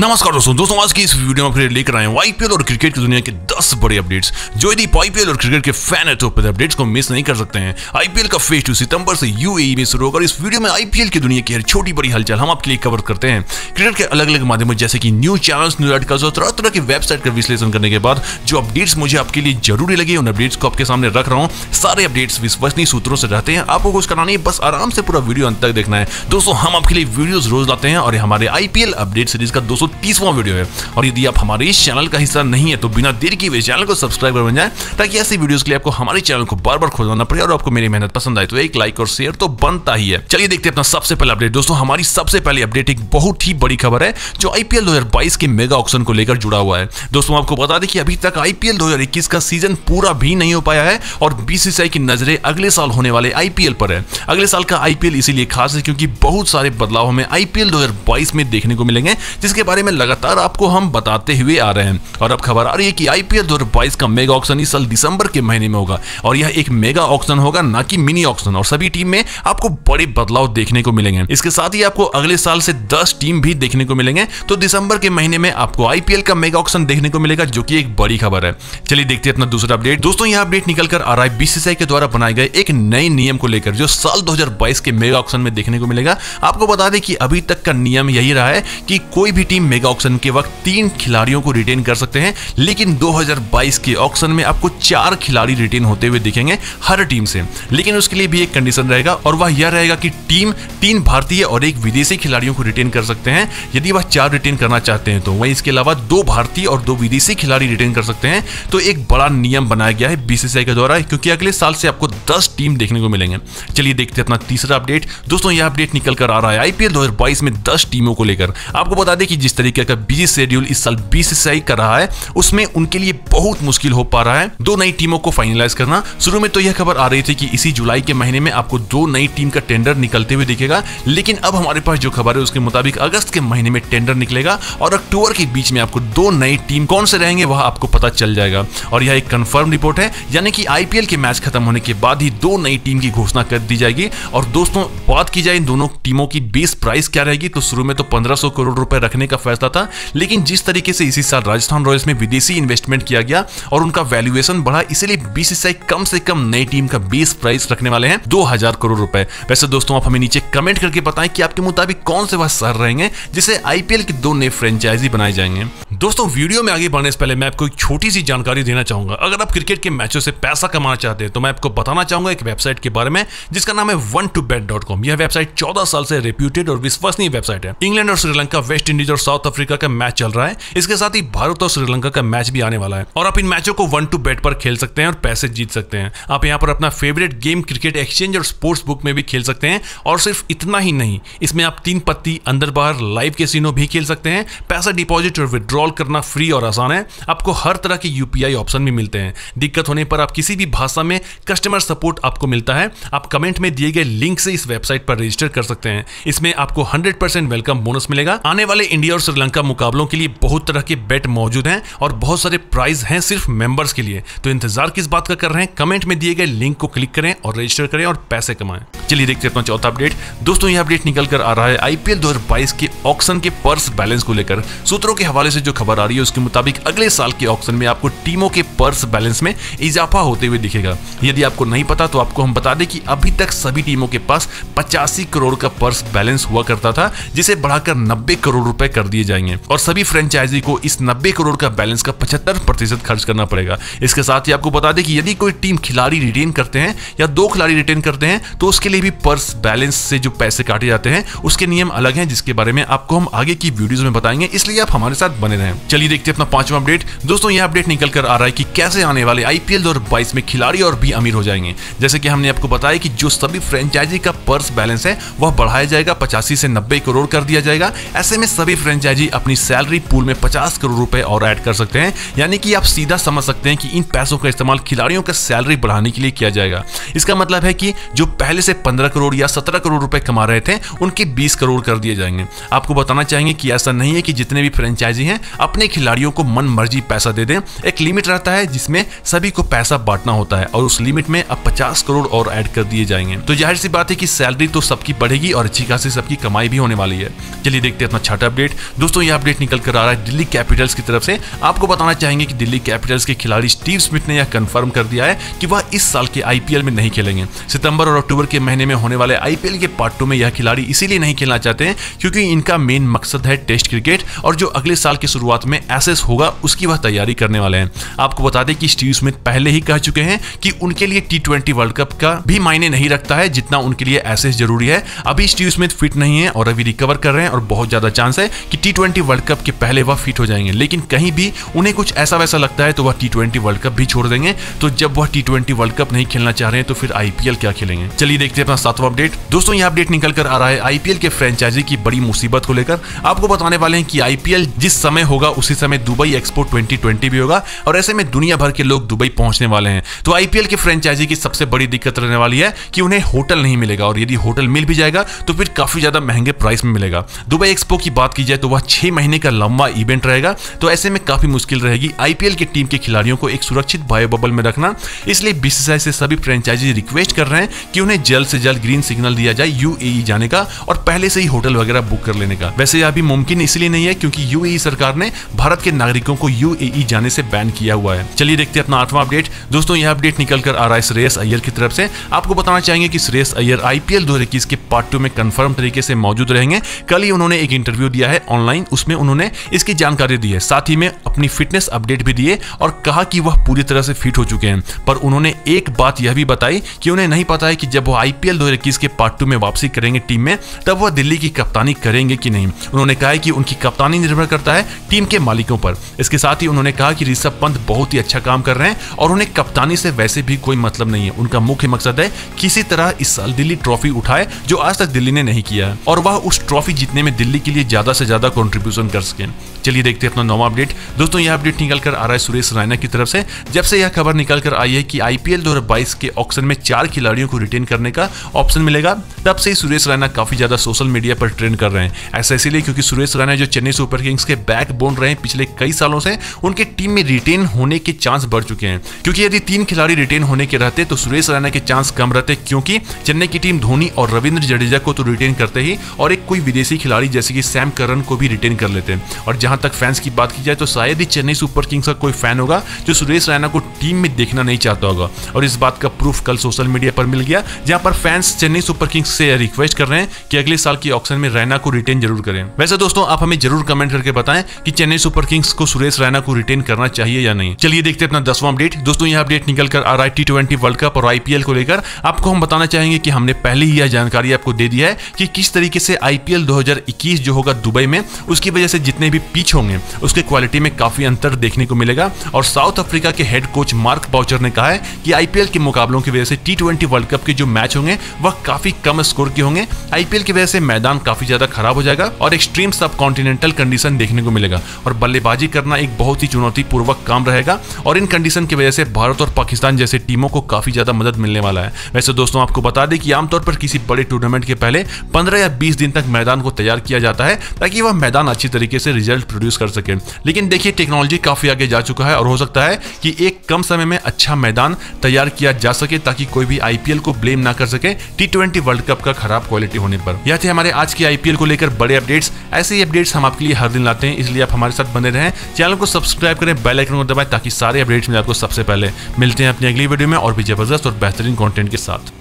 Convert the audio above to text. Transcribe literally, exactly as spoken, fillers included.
नमस्कार दोस्तों दोस्तों आज की इस वीडियो में फिर लेकर आए हैं आईपीएल और क्रिकेट की दुनिया के दस बड़े अपडेट्स। जो यदि आईपीएल और क्रिकेट के फैन है तो अपडेट्स को मिस नहीं कर सकते हैं। आईपीएल का फेज टू सितंबर से यूएई में शुरू होगा। इस वीडियो में आईपीएल की दुनिया की हर छोटी बड़ी हलचल हम आपके लिए कवर करते हैं। क्रिकेट के अलग अलग माध्यमों जैसे कि न्यूज चैनल्स, न्यूज आर्टिकल्स और तरह तरह की वेबसाइट का विश्लेषण करने के बाद जो अपडेट्स मुझे आपके लिए जरूरी लगे उन अपडेट्स को आपके सामने रख रहा हूँ। सारे अपडेट्स विश्वसनीय सूत्रों से रहते हैं, आपको कुछ कराना नहीं, बस आराम से पूरा वीडियो अंत तक देखना है। दोस्तों हम आपके लिए वीडियोस रोज लाते हैं और हमारे आईपीएल अपडेट सीरीज का दो सौ तीसवां वीडियो है। और यदि आप हमारे इस चैनल का हिस्सा नहीं है तो बिना देर किए हुए चैनल को सब्सक्राइब बन जाए ताकि ऐसी वीडियोस के लिए आपको हमारे चैनल को बार बार खोजना पड़े। और आपको मेरी मेहनत पसंद आए तो एक लाइक और शेयर तो बनता ही है। चलिए देखते हैं अपना सबसे पहला अपडेट। दोस्तों हमारी सबसे पहली अपडेट एक बहुत ही बड़ी खबर है जो आईपीएल दो हज़ार बाईस के मेगा ऑक्शन को लेकर जुड़ा हुआ है। दोस्तों आपको बता दें कि अभी तक आईपीएल दो हज़ार इक्कीस का सीजन पूरा भी नहीं हो पाया है और बीसीसीआई की नजरें अगले साल होने वाले आईपीएल पर है। अगले साल का आईपीएल इसीलिए खास है क्योंकि बहुत सारे बदलाव हमें आईपीएल दो हज़ार बाईस में देखने को मिलेंगे, जिसके बारे में लगातार आपको हम बताते हुए आ रहे हैं। और अब खबर आ रही है कि आईपीएल दो हज़ार बाईस का मेगा ऑक्शन इस साल दिसंबर के महीने में होगा और यह एक मेगा ऑक्शन होगा, ना कि मिनी ऑक्शन। और सभी टीम में आपको बड़े बदलाव देखने को मिलेंगे। इसके साथ ही आपको अगले साल से दस टीम भी देखने को मिलेंगे। तो दिसंबर के महीने में आपको आईपीएल का मेगा ऑक्शन देखने को मिलेगा, जो कि एक बड़ी खबर है। चलिए देखते हैं अपना दूसरा अपडेट। दोस्तों यह अपडेट निकल कर आ रहा है बीसीसीआई के द्वारा बनाए गए एक नए नियम को लेकर जो साल दो हज़ार बाईस के मेगा ऑक्शन में देखने को मिलेगा। आपको बता दें कि अभी तक का नियम यही रहा है कि कोई भी टीम मेगा ऑक्शन के वक्त तीन खिलाड़ियों को रिटेन कर सकते हैं, लेकिन दो हज़ार बाईस के ऑक्शन में आपको चार खिलाड़ी रिटेन होते हुए दिखेंगे हर टीम से। लेकिन उसके लिए भी एक कंडीशन रहेगा और वह यह रहेगा कि टीम तीन भारतीय और एक विदेशी खिलाड़ियों को रिटेन कर सकते हैं। यदि वह चार रिटेन करना चाहते हैं तो वहीं इसके अलावा दो भारतीय और दो विदेशी खिलाड़ी रिटेन कर सकते हैं। तो एक बड़ा नियम बनाया गया है बीसीसीआई के द्वारा, क्योंकि अगले साल से आपको दस टीम देखने को मिलेंगे। चलिए देखते हैं अपना तीसरा अपडेट। दोस्तों यह अपडेट निकल कर आ रहा है आईपीएल दो हज़ार बाईस में दस टीमों को लेकर। आपको बता दें कि जिस तरीके का बिजी शेड्यूल इस साल बीसीसीआई कर रहा है उसमें उनके लिए बहुत मुश्किल हो पा रहा है दो नई टीमों को फाइनलाइज करना। शुरू में तो यह खबर आ रही थी कि इसी जुलाई के महीने में आपको दो नई टीम का टेंडर निकलते हुए दिखेगा, लेकिन अब हमारे पास जो खबर है उसके मुताबिक अगस्त के महीने में टेंडर निकलेगा और अक्टूबर के बीच में आपको दो नई टीम कौन से रहेंगे वह आपको पता चल जाएगा। और यह एक कंफर्म रिपोर्ट है, यानी कि आईपीएल के मैच खत्म होने के बाद ही दो नई टीम की घोषणा कर दी जाएगी। और दोस्तों बात की जाए इन दोनों टीमों की बेस प्राइस क्या रहेगी, तो शुरू में तो पंद्रह सौ करोड़ रुपए रखने का फैसला था, लेकिन जिस तरीके से इसी साल राजस्थान रॉयल्स में विदेशी इन्वेस्टमेंट किया गया और उनका वैल्यूएशन बढ़ा, इसलिए बीसीसीआई कम से कम नई टीम का बेस प्राइस रखने वाले हैं दो हज़ार करोड़ रुपए। वैसे दोस्तों आप हमें नीचे कमेंट करके बताएं कि आपके मुताबिक कौन से वह शहर रहेंगे जिसे आईपीएल के दो नए फ्रेंचाइजी बनाए जाएंगे। दोस्तों वीडियो में आगे बढ़ने से पहले मैं आपको एक छोटी सी जानकारी देना चाहूंगा। अगर आप क्रिकेट के मैचों से पैसा कमाना चाहते हैं तो मैं आपको बताना चाहूंगा एक वेबसाइट के बारे में जिसका नाम है one two bet dot com. यह वेबसाइट चौदह साल से रेप्यूटेड और विश्वसनीय वेबसाइट है। इंग्लैंड और श्रीलंका, वेस्ट इंडीज और साउथ अफ्रीका का मैच चल रहा है। इसके साथ ही भारत और श्रीलंका का मैच भी आने वाला है और आप इन मैचों को वन टू बेट पर खेल सकते हैं और पैसे जीत सकते हैं। आप यहाँ पर अपना फेवरेट गेम क्रिकेट एक्सचेंज और स्पोर्ट्स बुक में भी खेल सकते हैं। और सिर्फ इतना ही नहीं, इसमें आप तीन पत्ती अंदर बाहर लाइव कैसीनो भी खेल सकते हैं। पैसा डिपॉजिट और विड्रॉल करना फ्री और आसान है। आपको हर तरह के यूपीआई ऑप्शन भी मिलते हैं। दिक्कत होने पर आप किसी भी भाषा में कस्टमर सपोर्ट आपको मिलता है। आप कमेंट में दिए गए लिंक से इस वेबसाइट पर रजिस्टर कर सकते हैं। इसमें आपको हंड्रेड परसेंट वेलकम बोनस मिलेगा। आने वाले इंडिया और श्रीलंका मुकाबलों के लिए बहुत तरह के बेट मौजूद हैं और बहुत सारे प्राइज हैं सिर्फ मेंबर्स के लिए। तो इंतजार किस बात का कर रहे हैं, कमेंट में दिए गए लिंक को क्लिक करें और रजिस्टर करें और पैसे कमाएं। चलिए देखते हैं अपना चौथा अपडेट। दोस्तों यह अपडेट निकल कर आ रहा है आईपीएल दो हज़ार बाईस के ऑक्शन के पर्स बैलेंस को लेकर। सूत्रों के हवाले से जो खबर आ रही है उसके मुताबिक अगले साल के ऑक्शन में आपको टीमों के पर्स बैलेंस में इजाफा होते हुए दिखेगा। यदि आपको नहीं पता तो आपको हम बता दें कि अभी तक सभी टीमों के पास पचासी करोड़ का पर्स बैलेंस हुआ करता था, जिसे बढ़ाकर नब्बे करोड़ रुपए कर दिए जाएंगे और सभी फ्रेंचाइजी को इस नब्बे करोड़ का बैलेंस का पचहत्तर प्रतिशत खर्च करना पड़ेगा। इसके साथ ही आपको बता दें कि यदि कोई टीम खिलाड़ी रिटेन करते हैं या दो खिलाड़ी रिटेन करते हैं तो उसके लिए भी पर्स बैलेंस से जो पैसे काटे जाते हैं उसके नियम अलग हैं, जिसके बारे में आपको हम आगे की वीडियोस में बताएंगे, इसलिए आप हमारे साथ बने रहें। चलिए देखते हैं अपना पांचवा अपडेट। दोस्तों यह अपडेट निकल कर आ रहा है कि कैसे आने वाले आईपीएल दो हज़ार बाईस में खिलाड़ी और भी अमीर हो जाएंगे। जैसे कि हमने आपको बताया कि जो सभी फ्रेंचाइजी का पर्स बैलेंस है वह बढ़ाया जाएगा, पचासी से नब्बे करोड़ कर दिया जाएगा। ऐसे में सभी फ्रेंचाइजी अपनी सैलरी पूल में पचास करोड़ रुपए और ऐड कर सकते हैं, यानी कि आप सीधा समझ सकते हैं कि इन पैसों का इस्तेमाल खिलाड़ियों का सैलरी बढ़ाने के लिए किया जाएगा। इसका मतलब है कि जो पहले से पंद्रह करोड़ या सत्रह करोड़ रुपए कमा रहे थे उनके बीस करोड़ कर दिए जाएंगे। आपको बताना चाहेंगे कि ऐसा नहीं है कि जितने भी फ्रेंचाइजी हैं अपने खिलाड़ियों को मन मर्जी पैसा दे दें। एक लिमिट रहता है जिसमें सभी को पैसा बांटना होता है और उस लिमिट में अब पचास करोड़ और ऐड कर दिए जाएंगे। तो जाहिर सी बात है कि सैलरी तो सबकी बढ़ेगी और अच्छी खासी सबकी कमाई भी होने वाली है। चलिए देखते हैं अपना छठा अपडेट। दोस्तों यह अपडेट निकल कर आ रहा है दिल्ली कैपिटल्स की तरफ से। आपको बताना चाहेंगे कि दिल्ली कैपिटल्स के खिलाड़ी स्टीव स्मिथ ने यह कंफर्म कर दिया है कि वह इस साल के आईपीएल में नहीं खेलेंगे। सितंबर और अक्टूबर के महीने में होने वाले आईपीएल के पार्ट टू में यह खिलाड़ी इसीलिए नहीं खेलना चाहते हैं क्योंकि इनका मेन मकसद है टेस्ट क्रिकेट और जो अगले साल की शुरुआत में एसेस होगा उसकी वह तैयारी करने वाले हैं। आपको बता दें कि स्टीव स्मिथ पहले ही कह चुके हैं कि उनके लिए टी ट्वेंटी वर्ल्ड कप का भी मायने नहीं रखता है जितना उनके लिए एसेस जरूरी है। अभी स्टीव स्मिथ फिट नहीं है और अभी रिकवर कर रहे हैं और बहुत ज्यादा चांस है कि टी ट्वेंटी वर्ल्ड कप के पहले वह फिट हो जाएंगे, लेकिन कहीं भी उन्हें कुछ ऐसा वैसा लगता है तो वह टी ट्वेंटी वर्ल्ड कप भी छोड़ देंगे। तो जब वह टी ट्वेंटी वर्ल्ड कप नहीं खेलना चाह रहे हैं तो फिर आईपीएल क्या खेलेंगे। चलिए देखते हैं अपना सातवां अपडेट। दोस्तों यह अपडेट निकल कर आ रहा है आईपीएल के फ्रेंचाइजी की बड़ी मुसीबत को लेकर। आपको बताने वाले हैं कि आईपीएल जिस समय होगा उसी समय दुबई एक्सपो ट्वेंटी ट्वेंटी भी होगा और ऐसे में दुनिया भर के लोग दुबई पहुंचने वाले हैं। तो आईपीएल के फ्रेंचाइजी की सबसे बड़ी दिक्कत रहने वाली है कि उन्हें होटल नहीं मिलेगा और यदि होटल मिल भी जाएगा तो फिर काफी ज्यादा महंगे प्राइस में मिलेगा। दुबई एक्सपो की बात की जाए तो वह छह महीने का लंबा इवेंट रहेगा, तो ऐसे में काफी मुश्किल रहेगी आईपीएल की टीम के खिलाड़ियों को एक सुरक्षित बायो बबल में रखना। इसलिए बीसीसीआई से सभी फ्रेंचाइजी रिक्वेस्ट कर रहे हैं कि उन्हें जल्द से जल्द ग्रीन सिग्नल दिया जाए यूएई जाने का और पहले से ही होटल वगैरह बुक कर लेने का। वैसे यह अभी मुमकिन इसलिए नहीं है क्योंकि यूएई सरकार ने भारत के नागरिकों को यूएई जाने से बैन किया हुआ है। चलिए देखते हैं अपना आठवां अपडेट। दोस्तों यह अपडेट निकल कर आ रहा है श्रेयस अय्यर की तरफ से। आपको बताना चाहेंगे कि श्रेयस अय्यर आईपीएल दो हज़ार इक्कीस के पार्ट टू में कंफर्म तरीके से मौजूद रहेंगे। कल ही उन्होंने एक इंटरव्यू दिया है ऑनलाइन, उसमें उन्होंने इसकी जानकारी दी है, साथ ही में अपनी फिटनेस अपडेट भी दिए और कहा कि वह पूरी तरह से फिट हो चुके हैं। पर उन्होंने एक बात यह भी बताई कि उन्हें नहीं पता है कि जब वो आईपीएल दो हज़ार इक्कीस के पार्ट टू में वापसी करेंगे टीम में तब वह दिल्ली की कप्तानी करेंगे कि नहीं। उन्होंने कहा है कि उनकी कप्तानी निर्भर करता है टीम के मालिकों पर। इसके साथ ही उन्होंने कहा कि ऋषभ पंत बहुत ही अच्छा काम कर रहे हैं और उन्हें कप्तानी से वैसे भी कोई मतलब नहीं है। उनका मुख्य मकसद है किसी तरह इस साल दिल्ली ट्रॉफी उठाए जो आज तक दिल्ली ने नहीं किया है और वह उस ट्रॉफी जीतने में दिल्ली के लिए ज्यादा से ज्यादा कंट्रीब्यूशन कर सके। चलिए देखते हैं अपना नौवां अपडेट। दोस्तों यह अपडेट निकल कर आ रहा है सुरेश रैना की तरफ से। जब से यह खबर निकल कर आई है कि आईपीएल दो हज़ार बाईस के ऑक्शन में चार खिलाड़ियों को रिटेन करने का ऑप्शन मिलेगा, तब से ही सुरेश रैना काफी ज्यादा सोशल मीडिया पर ट्रेंड कर रहे हैं। ऐसा इसलिए क्योंकि सुरेश रैना जो चेन्नई सुपर किंग्स के बैकबोन रहे हैं पिछले कई सालों से, उनके टीम में रिटेन होने के चांस बढ़ चुके हैं। क्योंकि यदि तीन खिलाड़ी रिटेन होने के रहते तो सुरेश रैना के चांस कम रहते, क्योंकि चेन्नई की टीम धोनी और रविंद्र जडेजा को तो रिटेन करते ही और एक कोई विदेशी खिलाड़ी जैसे कि सैम करन को भी रिटेन कर लेते हैं। और जहां तक फैंस की बात की जाए तो शायद ही चेन्नई सुपर किंग्स का कोई फैन होगा जो सुरेश रैना को टीम में देखना नहीं चाहता होगा। और इस बात का प्रूफ कल सोशल मीडिया पर मिल गया, जहां पर फैंस चेन्नई सुपर किंग्स से रिक्वेस्ट कर रहे हैं कि अगले साल की ऑक्शन में रैना को रिटेन जरूर करें। वैसे दोस्तों आप हमें जरूर कमेंट करके बताएं कि चेन्नई सुपर किंग्स को सुरेश रैना को रिटेन करना चाहिए या नहीं। चलिए देखते हैं अपना दसवां अपडेट। दोस्तों यह अपडेट निकल कर आ रहा है टी ट्वेंटी वर्ल्ड कप और आईपीएल को लेकर। आपको हम बताना चाहेंगे कि हमने पहले ही यह जानकारी आपको दे दी है कि किस तरीके से आईपीएल दो हज़ार इक्कीस जो होगा दुबई में, उसकी वजह से जितने भी पिच होंगे उसके क्वालिटी में काफी अंतर देखने को मिलेगा। और साउथ अफ्रीका के हेड कोच मार्क बाउचर ने कहा है कि आईपीएल के मुकाबलों की वजह से टी ट्वेंटी वर्ल्ड कप के जो मैच होंगे वह काफी कम स्कोर के होंगे। आईपीएल की वजह से मैदान काफी ज्यादा खराब हो जाएगा और एक्सट्रीम सब कॉन्टिनेंटल कंडीशन देखने को मिलेगा और बल्लेबाजी करना एक बहुत ही चुनौतीपूर्वक काम रहेगा। और इन कंडीशन की वजह से भारत और पाकिस्तान जैसे टीमों को काफी ज्यादा मदद मिलने वाला है। वैसे दोस्तों आपको बता दें कि आमतौर पर किसी बड़े टूर्नामेंट के पहले पंद्रह या बीस दिन तक मैदान को तैयार किया जाता है ताकि वह मैदान अच्छी तरीके से रिजल्ट प्रोड्यूस कर सके। लेकिन देखिए टेक्नोलॉजी काफी आगे जा चुका है और हो सकता है कि एक कम समय में अच्छा मैदान तैयार किया जा सके ताकि कोई भी आईपीएल को ब्लेम ना कर सके टी ट्वेंटी वर्ल्ड कप का खराब क्वालिटी होने पर। यह थे हमारे आज के आईपीएल को लेकर बड़े अपडेट्स। ऐसे ही अपडेट्स हम आपके लिए हर दिन लाते हैं, इसलिए आप हमारे साथ बने रहें। चैनल को सब्सक्राइब करें, बेल आइकन को दबाएं ताकि सारे अपडेट्स मिले आपको सबसे पहले। मिलते हैं अपनी अगली वीडियो में और भी जबरदस्त और बेहतरीन कंटेंट के साथ।